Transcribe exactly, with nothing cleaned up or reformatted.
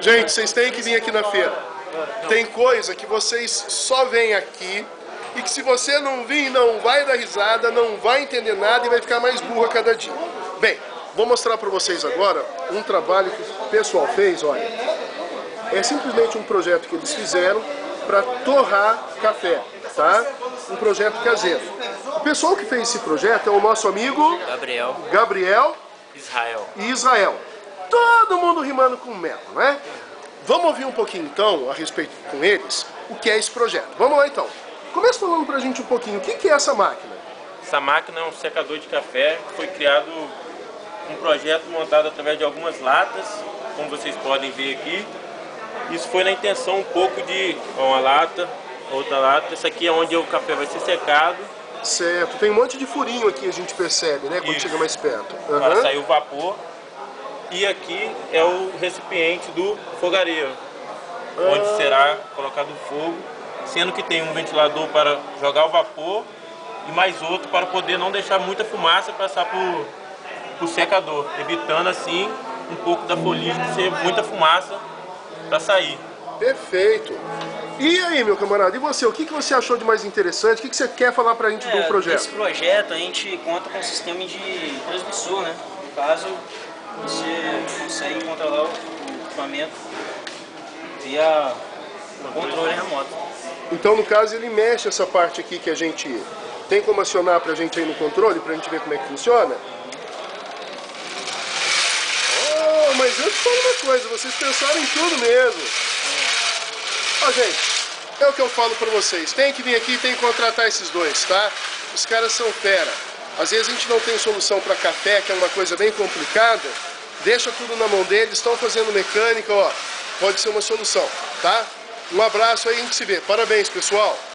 Gente, vocês têm que vir aqui na feira. Tem coisa que vocês só vêm aqui e que se você não vir, não vai dar risada, não vai entender nada e vai ficar mais burro a cada dia. Bem, vou mostrar para vocês agora um trabalho que o pessoal fez, olha. É simplesmente um projeto que eles fizeram para torrar café, tá? Um projeto caseiro. O pessoal que fez esse projeto é o nosso amigo Gabriel, Gabriel Israel e Israel. Todo mundo rimando com mel, não é? Vamos ouvir um pouquinho então a respeito com eles o que é esse projeto. Vamos lá então. Começa falando pra gente um pouquinho o que é essa máquina. Essa máquina é um secador de café que foi criado um projeto montado através de algumas latas, como vocês podem ver aqui. Isso foi na intenção um pouco de uma lata, outra lata. Essa aqui é onde o café vai ser secado. Certo, tem um monte de furinho aqui, a gente percebe, né, quando Isso. chega mais perto. Uhum. Para sair o vapor. E aqui é o recipiente do fogareiro, ah. onde será colocado o fogo, sendo que tem um ventilador para jogar o vapor e mais outro para poder não deixar muita fumaça passar por, por secador, evitando assim um pouco da foligem de ser muita fumaça para sair. Perfeito. E aí, meu camarada, e você? O que você achou de mais interessante? O que você quer falar pra gente é, do projeto? Esse projeto a gente conta com um sistema de transmissor, né? No caso, você consegue controlar o equipamento via controle remoto. Então, no caso, ele mexe essa parte aqui que a gente tem como acionar pra gente aí no controle, pra gente ver como é que funciona? Oh, mas eu te falo uma coisa, vocês pensaram em tudo mesmo. Ó, gente, é o que eu falo pra vocês. Tem que vir aqui e tem que contratar esses dois, tá? Os caras são fera. Às vezes a gente não tem solução para café, que é uma coisa bem complicada. Deixa tudo na mão deles, estão fazendo mecânica, ó. Pode ser uma solução, tá? Um abraço aí, a gente se vê. Parabéns, pessoal!